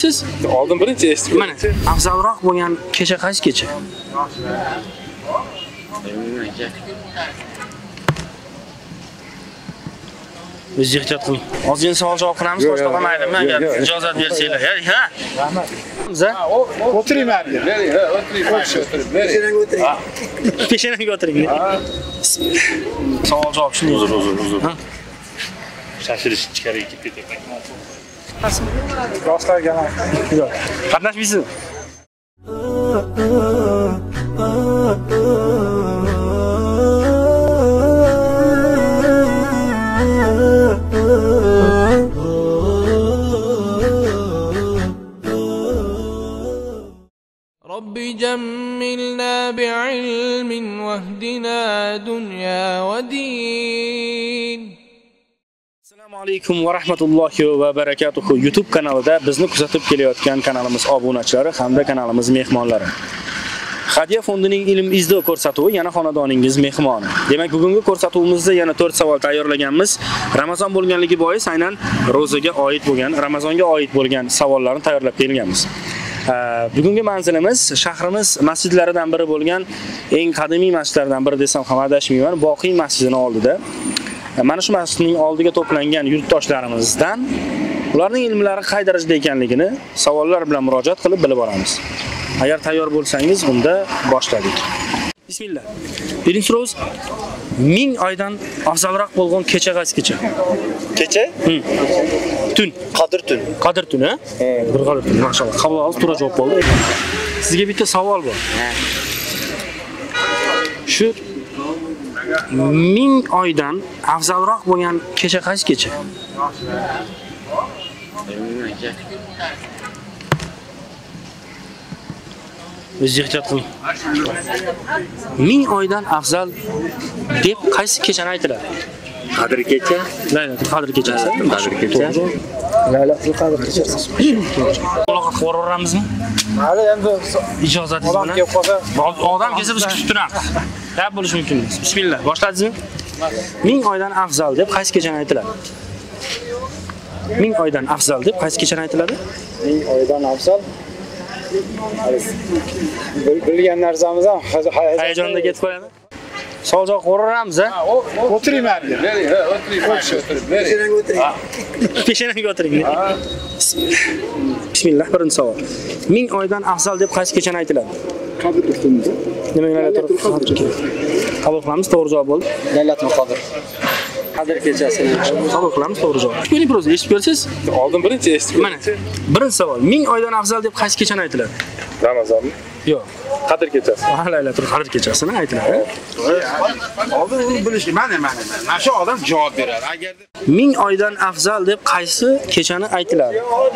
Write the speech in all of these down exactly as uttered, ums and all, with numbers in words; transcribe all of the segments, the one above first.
Siz oldin birinchi eshitib. Mana afzalroq bo'lgan kecha qaysi kecha? O'zingiz ehtiyot qiling. Ozgina savol javob qilamiz, boshqa maylimi? Agar ijozat bersanglar. Ha? Rahmat. Biza o'tiring ma'lum. Ha, o'tiring, o'tiring. Peshanangga o'tiring. Savol javob shunday. Uzr, uzr, uzr. Shashilish ichkariga ketib ketyapman. Yoshlarga ham. Qatnashmaysizmi? رب جملنا بعلم واهدنا دنيا ودين. Assalomu alaykum va rahmatullohi va barakatuh. YouTube kanalida bizni kuzatib kelayotgan kanalimiz obunachilari hamda kanalimiz mehmonlari. Hadiya fondining ilm izdo ko'rsatuvi yana xonadoningiz mehmoni. Demak, bugungi ko'rsatuvimizda yana to'rt savol tayyorlaganmiz. Ramazon bo'lganligi bois aynan ro'zaga oid bo'lgan, Ramazonga oid bo'lgan savollarni tayyorlab kelganmiz. Bugungi manzilimiz shahrimiz masjidlaridan biri bo'lgan eng qadimiy masjidlardan biri desam ham adashmayman, Boqiy masjidining oldida. Mana shu masjidning oldiga to'plangan yurtdoshlarimizdan ularning ilmlari qay darajada ekanligini savollar bilan murojaat qilib bilib olamiz. Agar tayyor bo'lsangiz, unda boshladik. Bismillah. Birinchi so'z ming oydan afzalroq bo'lgan kecha qaysi kecha? Kecha? Tun. Qadr tun. Qadr tuni, ha? Bir qadr tun, mashallah. Qabul olib to'g'ri javob bo'ldi. Sizga bitta savol bor. Shu ming oydan afzalroq bo'lgan kecha qaysi kecha? O'zingiz ehtiyot qiling. ming oydan afzal deb qaysi kechani aytiladi? Qadr kecha, Laylatul Qadr kechasi. Qadr kecha. Laylatul Qadr kechasi. Muloqot qilib o'ramizmi? Hali endi Ijozatingiz bilan. odam kelib qolsa, Odam kelsa biz kutib turamiz. Gap bo'lishi mumkin emas. Bismillah, boshladingizmi? ming oydan afzal deb qaysi kechani aytiladi? ming oydan afzal deb qaysi kechani aytiladi? ming oydan afzal. Bilgan narsamiz ham Hayajonda ketib qoladi. Savol javob qo'raveramiz, ha? o'tiring ma'lum. Ha, o'tiring, o'tiring. Peshanangga o'tiring. Bismillah, birinchi savol. ming oydan afzal deb qaysi kechani aytiladi? Qadr tunida. Nima Laylatul Qadr? Qabul qilamiz, to'g'ri javob bo'ldi. Laylatul Qadr. Qadr kechasini Qabul qilamiz, to'g'ri javob. Ko'ring, biroz eshitib ko'rsiz? Oldin birinchi eshitib. Mana birinchi savol. ming oydan afzal deb qaysi kechani aytiladi? Ramazon. Yo'q. Qadr kechasi. Laylatul Qadr kechasini aytiladi. oldin uni bilish, mana mana mana shu odam javob beradi. Agar ming oydan afzal deb qaysi kechani aytiladi?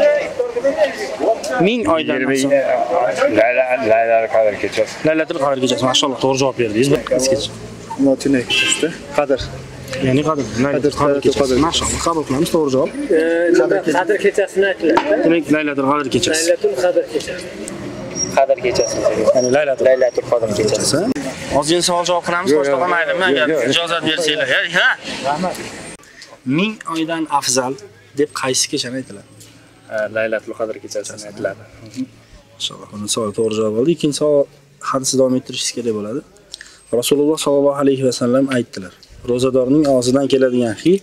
ming oydan afzal. Laylatul Qadr kechasi. Laylatul Qadr kechasi. Mashallah, to'g'ri javob berdingiz. Qaysi kecha? Notinay kechasida. Qadr. Ya'ni Qadr. Laylatul Qadr kechasi. Mashallah, qabul qilamiz, to'g'ri javob. Qadr kechasini aytiladi. Demak, Laylatul Qadr kechasi. Laylatul Qadr kechasi. Qadr kechasi. Ya'ni Laylatul Laylatul Qadr kechasi. Ozgina savol javob qilamiz, boshqa maylimi? Agar ijozat bersanglar. Ha? Rahmat. ming oydan afzal deb qaysi kechani aytiladi? Laylatul Qadr kechasini aytiladi. Inshaalloh, buni savol to'g'ri javob oldi. Ikkinchi savol hadisni davom ettirishingiz kerak bo'ladi. Rasululloh sollallohu alayhi va sallam aytdilar: ro'zadorning og'zidan keladigan hid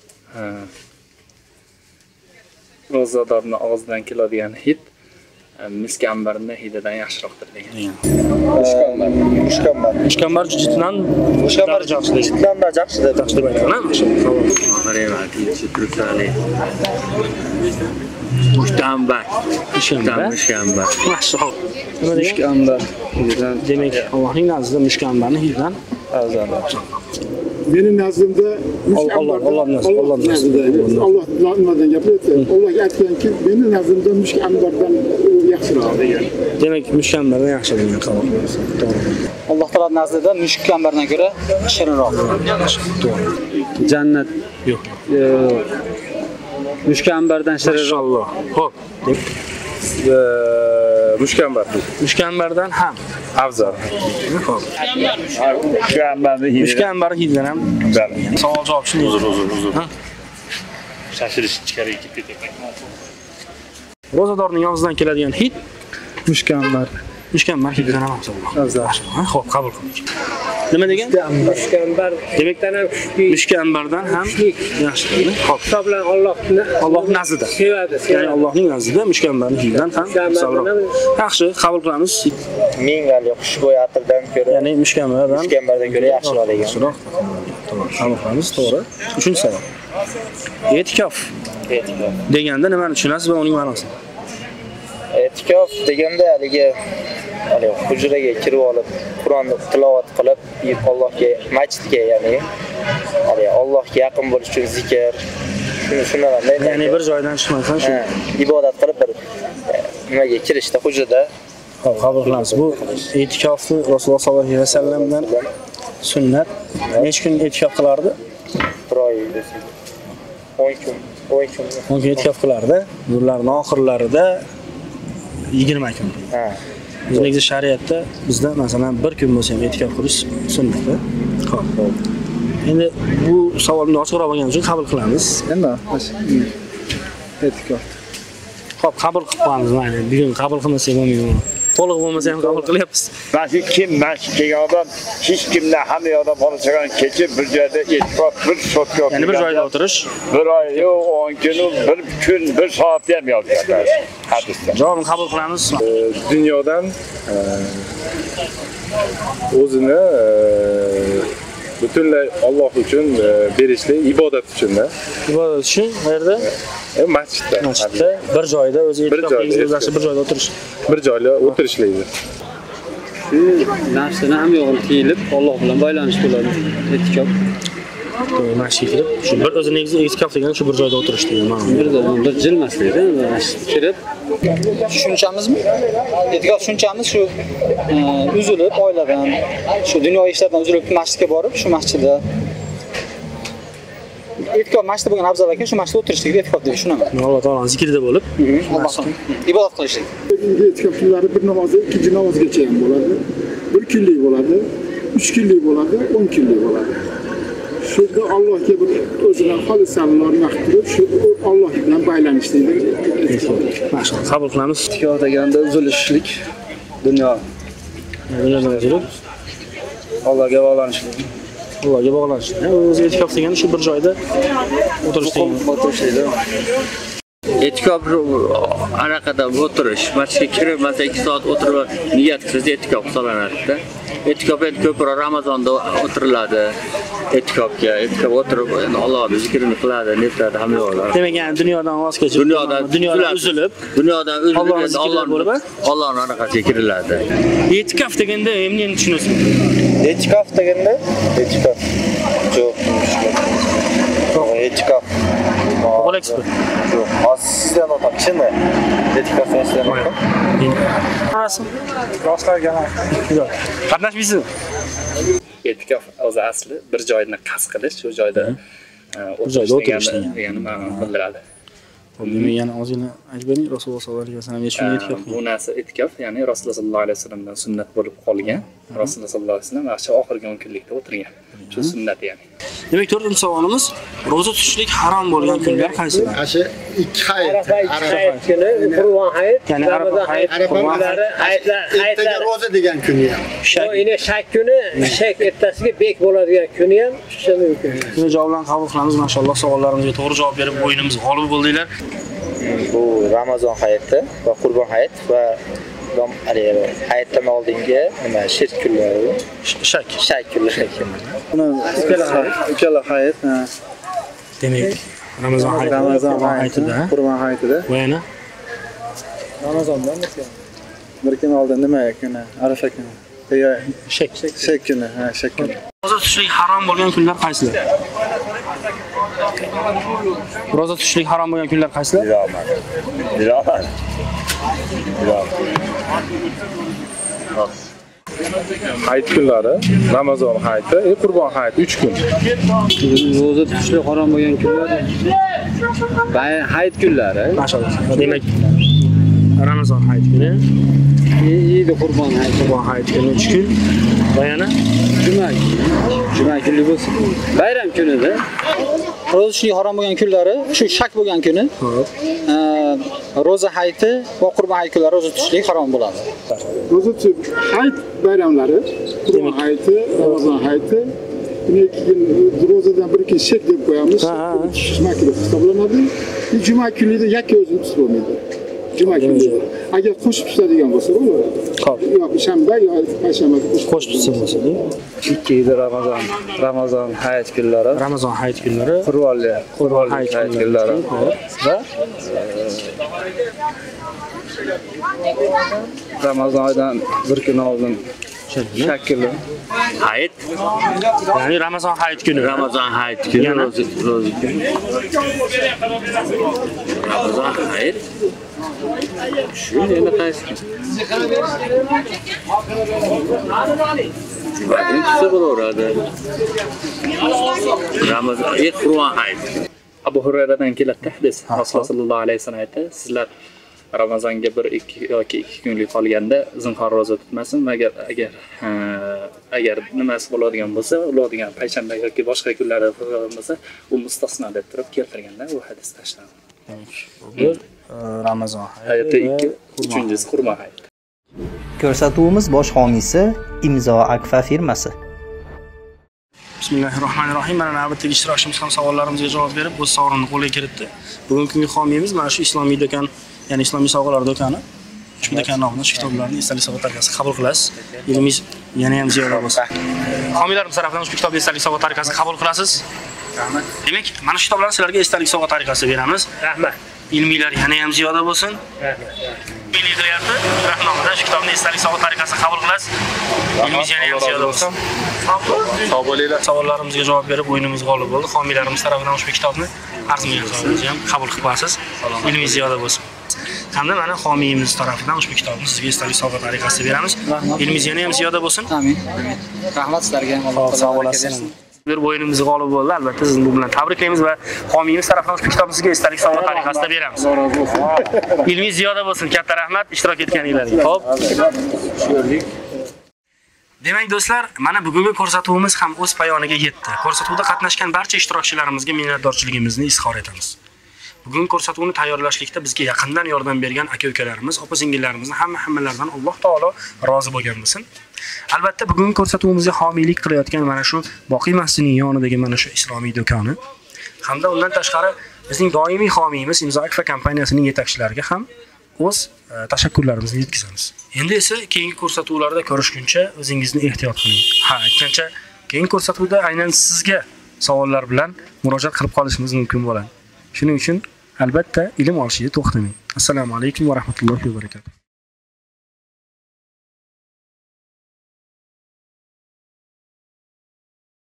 Ro'zadorning og'zidan keladigan hid misk ambarning hididan yaxshiroqdir degan. Mushkambar. Mushkambar. Mushkambar jitidan Mushkambar yaxshi. Jitdan da yaxshi deb yaxshi deb aytgan. Mushkambar. Mushkambar. Mushkambar. Mashallah. Nima degan? Mushkambar. Hididan Demak, Allohning nazdida mushkambarning hididan afzal. Benim nazdimda Allah Allah nazdida, Allah nazdida. Allah nimadan gapiryapti? Allohga aytganki, meni nazdimda mushk ambardan yaxshiroq degan. Demak, mushkambardan yaxshi degan qabul. To'g'ri. Alloh taolo nazdida mushuk ambardan ko'ra shirinroq. To'g'ri. Jannat Yo'q. mushuk ambardan shirinroq. Alloh. Xo'p. Mushkambar. Mushkambardan ham Afzal. Xo'p. Mushkambarning hidi. Mushkambarning hididan ham afzal. Savol javob shunday. Uzr, uzr, uzr. Shashilish ichkariga ketib ketyapman. Ro'zadorning og'zidan keladigan hid Mushkambar. mushkambar hiddan ham afzal. Ha, xo'p, qabul qildik. Nima degan? Mushkambar demakdan ham kuchli. Mushkambardan ham yaxshi. Xo'p, Hisoblan Allohni Alloh nazdida. sevadi. Ya'ni Allohning nazdida mushkambarning hiddan ham afzalroq. Yaxshi, qabul qilamiz. Ming gali xushbo'y atirdan ko'ra, Ya'ni mushkambardan mushkambardan ko'ra yaxshiroq degan. yaxshiroq. Tamam, qabul qilamiz, to'g'ri. Uchinchi savol. E'tikof E'tikof. deganda nimani tushunasiz va uning ma'nosi? E'tikof deganda haligi hali hujraga kirib olib, Qur'onni tilovat qilib, Allohga, masjidga, ya'ni hali Allohga yaqin bo'lish uchun zikr, shuni shunaqa. Ya'ni bir joydan chiqmasdan shu ibodat qilib bir nimaga kirishda hujrada. Xo'p, qabul qilamiz. Bu e'tikofni Rasululloh sollallohu alayhi vasallamdan sunnat. Necha kun e'tikof qilardi? Bir oy desak. o'n kun, o'n kun. o'n kun e'tikof qilardi. Yillarning oxirlarida yigirma kun. Ha. Biz negizda shariatda bizda masalan bir kun bo'lsa ham e'tikof qilish sunnat. Xo'p. Endi bu savolni ochiqroq bo'lgani uchun qabul qilamiz. Endi e'tikof. Xo'p, qabul qilib qo'yamiz. Mayli, bugun qabul qilmasak bo'lmaydi. To'liq bo'lmasa ham qabul qilyapmiz. Mana kim masjid kelgan odam, hech kimdan hamma odam bolachagan kechib bir joyda e'tikof, bir sotka. Ya'ni bir joyda o'tirish. Bir oy, o'n kun, bir kun, bir soat ham yozgan hadisda. Javobni qabul qilamiz. Dunyodan o'zini butunlay Alloh uchun berishlik, ibodat uchun-da. Ibodat uchun qayerda? Masjidda. Masjidda bir joyda o'zi e'tikof bir joyda o'tirish. Bir joyda o'tirishlaydi. Shu nafsini ham yo'g'ini tiyilib, Alloh bilan bog'lanish bo'ladi. E'tikof. Masjidga kirib, shu bir o'zi negizda e'tikof degani shu bir joyda o'tirish degan ma'no. Bir joydan bir jilmaslikda masjidga kirib, tushunchamizmi? E'tikof tushunchamiz shu uzilib, oiladan, shu dunyo ishlardan uzilib masjidga borib, shu masjidda e'tikof masjidda bo'lgan afzal ekan, shu masjidda o'tirishlikni e'tikof deb tushunaman. Alloh taoloning zikrida bo'lib, ibodat qilishlik. E'tikof kunlari bir namozda ikkinchi namozgacha ham bo'ladi. bir kunlik bo'ladi, uch kunlik bo'ladi, o'n kunlik bo'ladi. Shunda Allohga bir o'zidan xolislarni qilib, shu Alloh bilan bog'lanishlikni mashhur qabul qilamiz. E'tikof deganda uzilishlik, dunyo Dunyodan uzilib, Allohga bog'lanishlik. Allohga bog'lanish. O'zi e'tikof degani shu bir joyda o'tirish degan. O'tirishlikda. E'tikof anaqada o'tirish, masjidga kirib, masalan ikki soat o'tirib niyat qilsangiz e'tikof hisoblanadi-da. E'tikof endi ko'proq Ramazonda o'tiriladi. E'tikofga, e'tikof o'tirib, endi Allohning zikrini qiladi, netadi hamma yo'qlar. Demak, yani dunyodan voz kechib, dunyodan dunyodan uzilib, dunyodan uzilib, Allohning zikri bo'lib, Allohning anaqasiga kiriladi. E'tikof deganda nima tushunasiz? E'tikof deganda e'tikof. Yo'q. E'tikof. Bo'laksiz. Yo'q. Hozir sizdan o'tmoqchimi? E'tikof eslamang. Qarasi. Rostlargan. Yo'q. Qatnashmaysizmi? E'tikof o'zi asli bir joyni qasd qilish, shu joyda o'tirish degani ma'no bildiradi. Demak, yana ozgina aytib bering, Rasululloh sollallohu alayhi vasallam shuni e'tikof. Bu narsa e'tikof, ya'ni Rasululloh sollallohu alayhi vasallamdan sunnat bo'lib qolgan. Rasululloh sollallohu alayhi vasallam o'sha oxirgi o'n kunlikda o'tirgan. Shu sunnat ya'ni. Demak, to'rtinchi savolimiz, roza tutishlik harom bo'lgan kunlar qaysilar? Asha ikki hayit. Arafa hayit kuni, Qurban hayit, ya'ni Arafa hayit, Qurban hayitlar, hayitlar roza degan kuni ham. Shak ina shak kuni, shak ertasiga bek bo'ladigan kuni ham shu mumkin. Buni javoblarni qabul qilamiz. Mashalloh, savollarimizga to'g'ri javob berib, o'yinimiz g'olib bo'ldinglar. Bu Ramazon hayiti va Qurban hayit va hayitdan oldingi nima shirk kunlari. Shak. Shak kunlari. Buni ikkala hayit, demak, Ramazon hayiti, Ramazon hayitida, Qurban hayitida. Va yana Ramazondan bir kun oldin nima kuni? Arafa kuni. Yo, shak. Shak kuni, ha, shak kuni. Roza tutishlik harom bo'lgan kunlar qaysilar? Roza tutishlik harom bo'lgan kunlar qaysilar? Bilaman. Bilaman. Hayit kunlari, Ramazon hayiti, e Qurban hayiti uch kun. Roza tutishlik harom bo'lgan kunlar. Hayit kunlari. Mashalloh. Demak, Ramazon hayit kuni. Eid Qurbon hayiti. Qurbon hayit kuni uch kun. Va yana Juma kuni. Juma kuni bo'lsin. Bayram kunida. Ro'za tutishlik harom bo'lgan kunlari, shu shak bo'lgan kuni. Ro'za hayiti va Qurbon hayiti kunlari ro'za tutishlik harom bo'ladi. Ro'za tutish hayit bayramlari, Qurbon hayiti, Ramazon hayiti. Keyin ro'zadan bir kun shek deb qo'yamiz. Juma kuni hisoblanadi. Juma kunida yakka o'zini tutib bo'lmaydi. Juma kuni. Agar qo'shib tutadigan bo'lsa, Xo'p. yo shanba yo payshanba qo'shib tutsa bo'lsa, ikki Ramazon, Ramazon hayit kunlari, Ramazon hayit kunlari, Qurbonli, Qurbon hayit kunlari va Ramazondan bir kun oldin shakli hayit. Ya'ni Ramazon hayit kuni. Ramazon hayit kuni ro'za ro'za kuni. Ramazon hayit. Shu yana qaysi? Juma'dan kutsa bo'laveradi. Ramazon hayit Qurbon hayit. Abu Hurayradan keladi hadis. Rasululloh sollallohu alayhi vasallam aytdi, sizlar Ramazonga bir ikki yoki ikki kunlik qolganda zinhor ro'za tutmasin, agar agar agar nimasi bo'ladigan bo'lsa, bo'ladigan payshanba yoki boshqa kunlarda bo'lsa, u mustasno deb turib keltirganda u hadis tashlanadi. Bir Ramazon hayiti ikki, uchinchisi Qurbon hayiti. Ko'rsatuvimiz bosh homiysi Imzo Akfa firmasi. Bismillahirrohmanirrohim. Mana navbatdagi ishtirokchimiz ham savollarimizga javob berib, o'z sovrinini qo'lga kiritdi. Bugungi kungi homiyimiz mana shu islomiy do'kon, ya'ni islomiy sovg'alar do'koni. Ushbu do'kon nomidan shu kitoblarni esdalik sovg'a tariqasida qabul qilasiz. Ilmingiz yana ham ziyoda bo'lsin. Homiylarimiz tomonidan ushbu kitobni esdalik sovg'a tariqasida qabul qilasiz. Rahmat. Demak, mana shu kitoblarni sizlarga esdalik sovg'a tariqasida beramiz. Rahmat. Ilmiylar yana ham ziyoda bo'lsin. Milliy qilyapti. Rahnomada shu kitobni esdalik sovg'a tariqasida qabul qilasiz. Ilmingiz yana ham ziyoda bo'lsin. Sog' bo'linglar. Savollarimizga javob berib, o'yinimiz g'olib bo'ldi. Homiylarimiz tomonidan ushbu kitobni arzimagan hisobingizga ham qabul qilib qo'yasiz. Ilmingiz ziyoda bo'lsin. Hamda mana homiyimiz tomonidan ushbu kitobni sizga esdalik sovg'a tariqasida beramiz. Ilmingiz yana ham ziyoda bo'lsin. Amin. Rahmat sizlarga. Alloh sog' bo'lasiz. Bir o'yinimiz g'olib bo'ldi. Albatta sizni bu bilan tabriklaymiz va homiyimiz tomonidan ushbu kitobni sizga esdalik sovg'a tariqasida beramiz. Ilmingiz ziyoda bo'lsin. Katta rahmat ishtirok etganinglarga. Xo'p. Demak do'stlar, mana bugungi ko'rsatuvimiz ham o'z poyoniga yetdi. Ko'rsatuvda qatnashgan barcha ishtirokchilarimizga minnatdorchiligimizni izhor etamiz. Bugun ko'rsatuvni tayyorlashlikda bizga yaqindan yordam bergan aka-ukalarimiz, opa-singillarimizni hamma hammalaridan Alloh taolo rozi bo'lgan bo'lsin. Albatta bugungi ko'rsatuvimizga homiylik qilayotgan mana shu Boqiy masjidining yonidagi mana shu islomiy do'koni hamda undan tashqari bizning doimiy homiyimiz Imzo Akfa kompaniyasining yetakchilariga ham o'z tashakkurlarimizni yetkazamiz. Endi esa keyingi ko'rsatuvlarda ko'rishguncha o'zingizni ehtiyot qiling. Ha, aytgancha keyingi ko'rsatuvda aynan sizga savollar bilan murojaat qilib qolishimiz mumkin bo'ladi. Shuning uchun albatta ilm olishga to'xtamang. Assalomu alaykum va rahmatullohi va barakatuh.